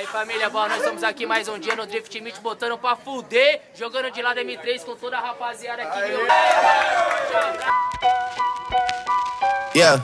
Família boa, nós estamos aqui mais um dia no Drift Meet, botando pra fuder, jogando de lado M3 com toda a rapaziada aqui, viu? Yeah.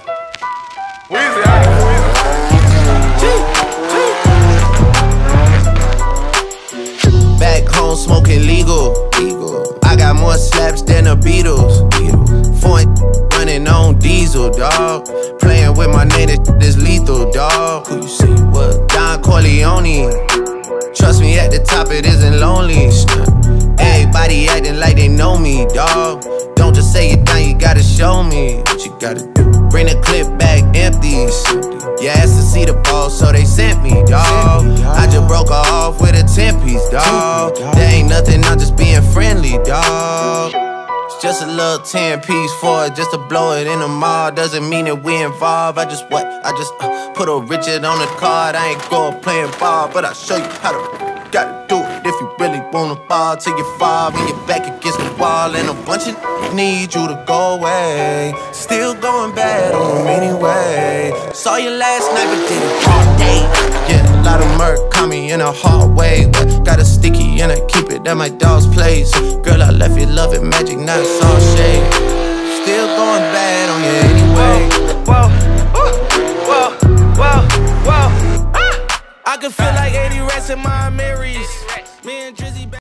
Back home smoking legal. I got more slaps than the Beatles. Foreign running on diesel, dog. Playing with my name, this lethal, dog. Who you say what? Don Corleone. Trust me, at the top it isn't lonely. Everybody acting like they know me, dog. Don't just say it down, you gotta show me what you gotta do. Bring the clip back empty. You asked to see the ball, so they sent me, dog. I just broke her off with a 10-piece, dog. There ain't nothing, I'm just being friendly, dog. It's just a little 10-piece for it, just to blow it in the mall. Doesn't mean that we involved. I just put a Richard on the card. I ain't going playing ball, but I'll show you how to gotta do it if you really wanna fall till you fall and you're back against the wall. And a bunch of need you to go away. Still going bad on them anyway. Saw you last night but did it all day. Yeah, a lot of murk caught me in a hard way, but got a sticky and I keep it at my dog's place. Girl, I left you love it magic, now it's all shade. Still going bad on you anyway.